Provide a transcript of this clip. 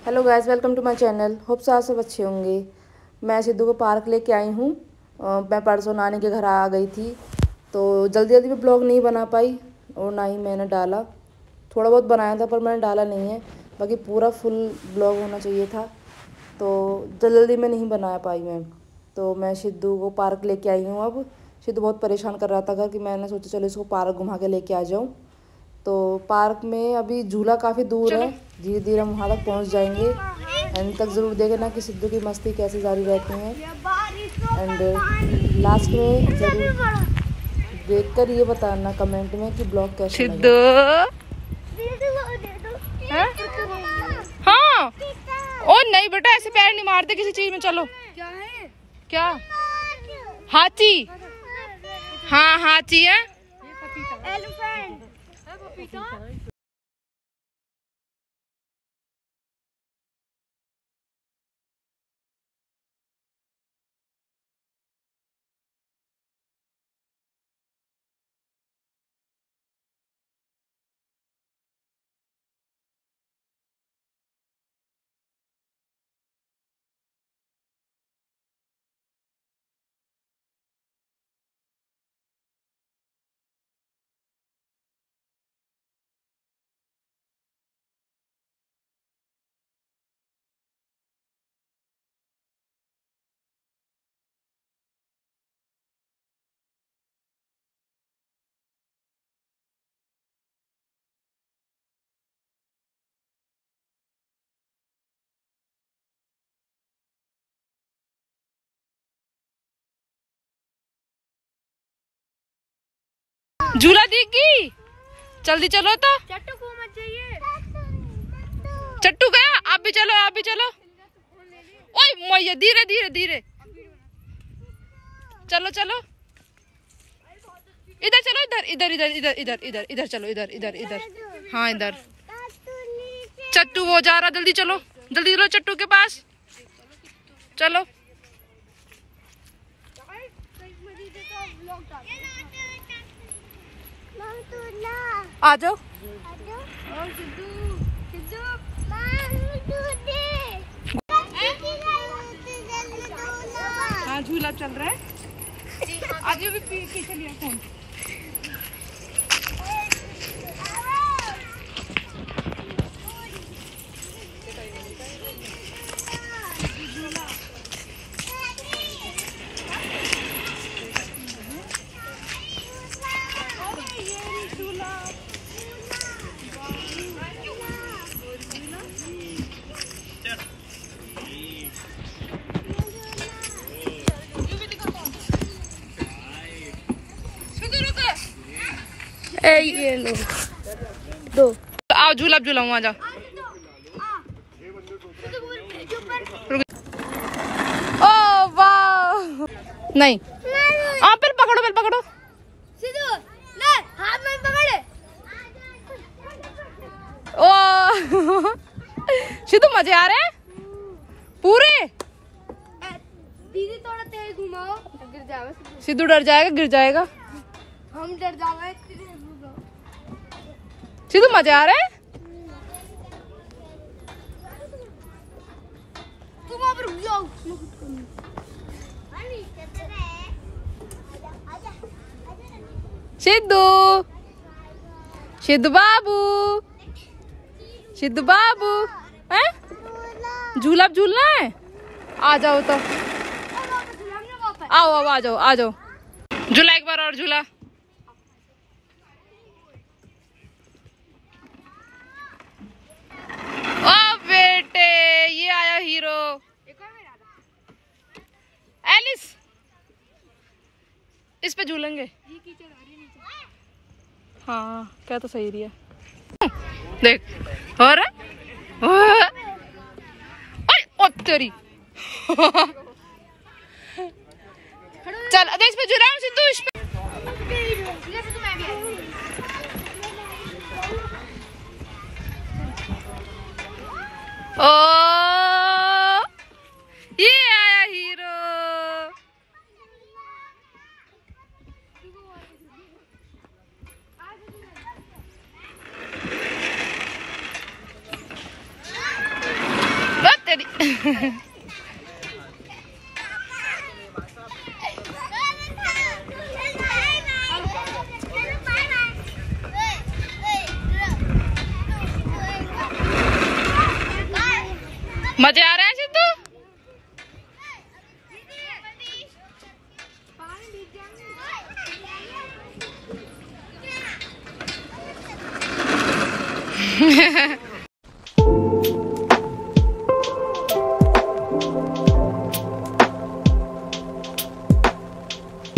Hello guys, welcome to my channel. Hope से आप सब अच्छे होंगे। मैं सिद्धू को पार्क लेके आई हूँ। मैं परसों नानी के घर आ गई थी, तो जल्दी जल्दी में ब्लॉग नहीं बना पाई और ना ही मैंने डाला। थोड़ा बहुत बनाया था पर मैंने डाला नहीं है, बाकी पूरा फुल ब्लॉग होना चाहिए था, तो जल्दी में नहीं बना पाई मैं। तो मैं सिद्धू को पार्क लेके आई हूँ। अब सिद्धू बहुत परेशान कर रहा था घर कि मैंने सोचा चलो इसको पार्क घुमा के लेके आ जाऊँ। तो पार्क में अभी झूला काफ़ी दूर है, धीरे धीरे हम वहाँ तक पहुँच जाएंगे। एंड तक ज़रूर देखना कि सिद्धू की मस्ती कैसे जारी रहती हैं। एंड लास्ट में ज़रूर देखकर ये बताना कमेंट में कि ब्लॉग कैसा लगा। हाँ ओ नहीं बेटा, ऐसे पैर नहीं मारते किसी चीज में। चलो क्या है? क्या हाथी? हाँ हाथी है। एलिफेंट। झूला दिखी? जल्दी चलो तो। चट्टू को मत चाहिए। चट्टू गया? आप भी चलो, आप भी चलो। ओए मैया, धीरे धीरे धीरे चलो चलो। इधर चलो, इधर इधर इधर इधर इधर इधर इधर चलो, इधर इधर इधर। हाँ इधर चट्टू वो जा रहा, जल्दी चलो, जल्दी चलो चट्टू के पास चलो। आ जाओ। हाँ झूला चल रहा है। आज भी पीछे लिया फोन। ये लो दो। आओ झूला झूलाऊं, आ जाओ। ओ वाह, नहीं आप पहले पकड़ो, पहले पकड़ो। सिद्धू ले हाथ में पकड़े। ओ सिद्धू मजे आ रहे हैं पूरे। दीदी थोड़ा तेज घुमाओ, गिर जाएगा सिद्धू। डर जाएगा, गिर जाएगा। हम डर जाएंगे। सिद्धू मजे आ रहे हैं। तुम अब रुक जाओ। सिद्धू, सिद्धू बाबू, सिद्धू बाबू, हैं? झूला झूलना है? आ जाओ तो। आओ आओ, आ जाओ आ जाओ। झूला एक बार और झूला। ओ बेटे, ये आया हीरो एलिस। इस पे झूलेंगे। हाँ क्या तो सही रही है। देख और ओ तेरी चल इस पे झूला हूँ सिद्धू, इस पे। ओ ये आया हीरो। मजे आ रहे हैं सिद्धू?